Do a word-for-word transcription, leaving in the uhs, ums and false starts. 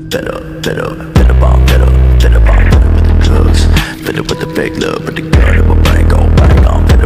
Fed up, fed up, fed up, I'm fed up, fed up, I'm fed up with the drugs. Fed up with the fake love, but the gun in my brain gon' bang on.